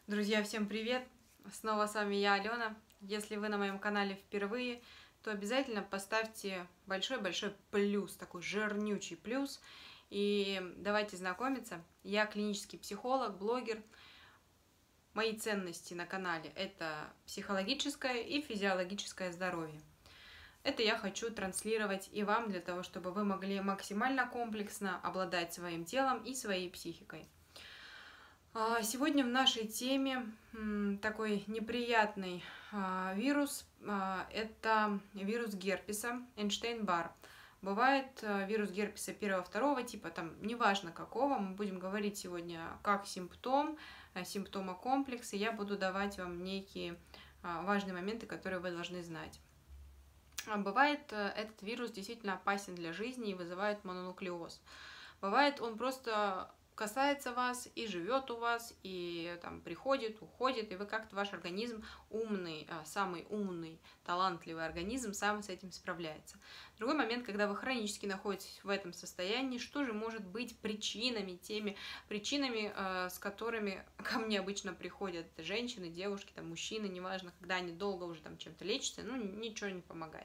Друзья, всем привет! Снова с вами я, Алена. Если вы на моем канале впервые, то обязательно поставьте большой-большой плюс, такой жирнючий плюс. И давайте знакомиться. Я клинический психолог, блогер. Мои ценности на канале – это психологическое и физиологическое здоровье. Это я хочу транслировать и вам, для того, чтобы вы могли максимально комплексно обладать своим телом и своей психикой. Сегодня в нашей теме такой неприятный вирус. Это вирус герпеса, Эпштейн-Бар. Бывает вирус герпеса первого, второго типа, там неважно какого. Мы будем говорить сегодня как симптом, симптомокомплекс, и я буду давать вам некие важные моменты, которые вы должны знать. Бывает, этот вирус действительно опасен для жизни и вызывает мононуклеоз. Бывает, он просто касается вас и живет у вас, и там приходит, уходит, и вы как-то ваш организм умный, самый умный, талантливый организм сам с этим справляется. Другой момент, когда вы хронически находитесь в этом состоянии, что же может быть причинами, теми причинами, с которыми ко мне обычно приходят женщины, девушки, там, мужчины, неважно, когда они долго уже там чем-то лечатся, ну ничего не помогает.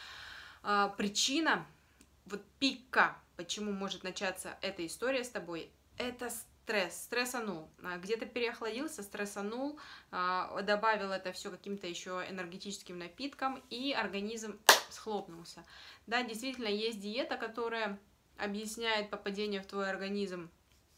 Причина, вот пика, почему может начаться эта история с тобой, это стресс, стрессанул, где-то переохладился, стрессанул, добавил это все каким-то еще энергетическим напитком, и организм схлопнулся. Да, действительно, есть диета, которая объясняет попадение в твой организм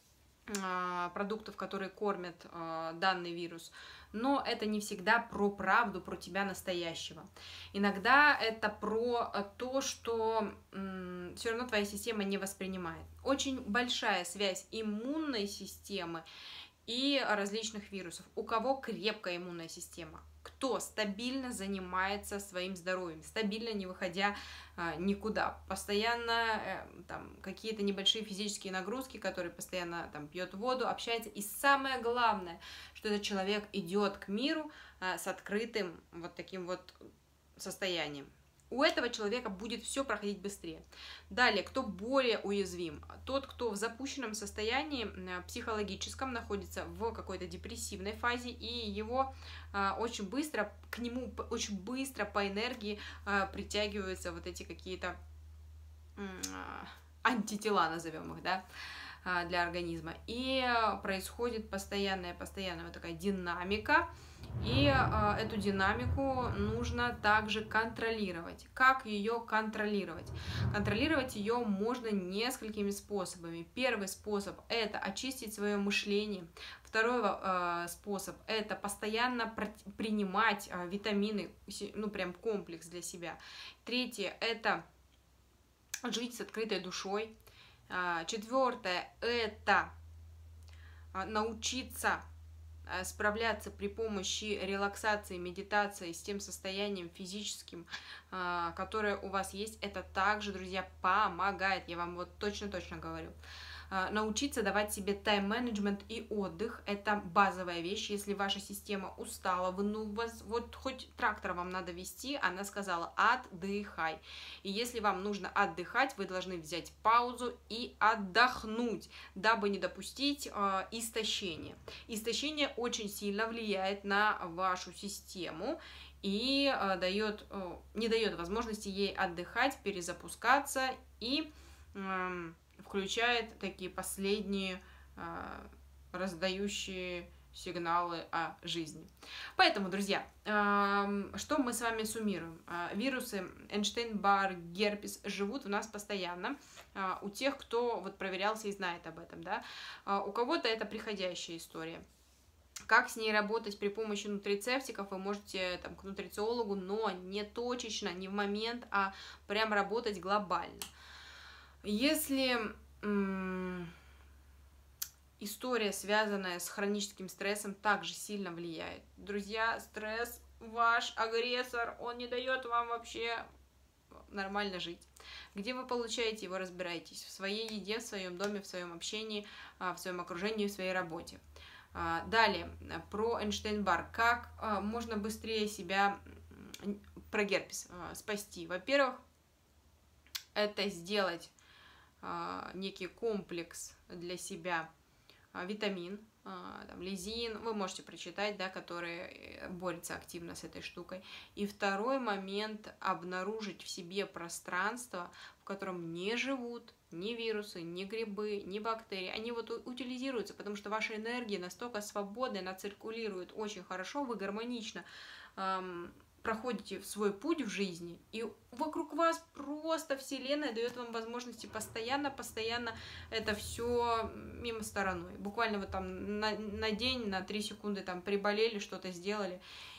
продуктов, которые кормят данный вирус, но это не всегда про правду, про тебя настоящего. Иногда это про то, что все равно твоя система не воспринимает. Очень большая связь иммунной системы и различных вирусов. У кого крепкая иммунная система? Кто стабильно занимается своим здоровьем, стабильно не выходя никуда, постоянно там какие-то небольшие физические нагрузки, который постоянно там пьет воду, общается, и самое главное, что этот человек идет к миру с открытым вот таким вот состоянием. У этого человека будет все проходить быстрее. Далее, кто более уязвим? Тот, кто в запущенном состоянии психологическом находится в какой-то депрессивной фазе, и его очень быстро, к нему очень быстро по энергии притягиваются вот эти какие-то антитела, назовем их, да, для организма. И происходит постоянная вот такая динамика, и эту динамику нужно также контролировать. Как ее контролировать? Контролировать ее можно несколькими способами. Первый способ – это очистить свое мышление. Второй способ – это постоянно принимать витамины, ну прям комплекс для себя. Третье – это жить с открытой душой. Четвертое – это научиться справляться при помощи релаксации, медитации с тем состоянием физическим, которое у вас есть. Это также, друзья, помогает, я вам вот точно говорю. Научиться давать себе тайм-менеджмент и отдых – это базовая вещь. Если ваша система устала, вот хоть трактор вам надо вести, она сказала: отдыхай. И если вам нужно отдыхать, вы должны взять паузу и отдохнуть, дабы не допустить истощения. Истощение очень сильно влияет на вашу систему и не дает возможности ей отдыхать, перезапускаться, и включает такие последние раздающие сигналы о жизни. Поэтому, друзья, что мы с вами суммируем? Вирусы Эпштейн-Бар, герпес живут у нас постоянно. У тех, кто вот проверялся и знает об этом, да? У кого-то это приходящая история. Как с ней работать при помощи нутрицептиков? Вы можете там к нутрициологу, но не точечно, не в момент, а прям работать глобально. Если история, связанная с хроническим стрессом, также сильно влияет. Друзья, стресс ваш агрессор, он не дает вам вообще нормально жить. Где вы получаете его, разбирайтесь. В своей еде, в своем доме, в своем общении, в своем окружении, в своей работе. Далее, про Эпштейн-Бар. Как можно быстрее себя, про герпес, спасти? Во-первых, это сделать некий комплекс для себя, витамин там, Лизин, вы можете прочитать, да, которые борются активно с этой штукой. И второй момент — обнаружить в себе пространство, в котором не живут ни вирусы, ни грибы, ни бактерии. Они вот утилизируются, потому что ваша энергия настолько свободна, она циркулирует очень хорошо, вы гармонично проходите свой путь в жизни, и вокруг вас просто Вселенная дает вам возможности постоянно это все мимо стороной. Буквально вот там на день, на 3 секунды там приболели, что-то сделали,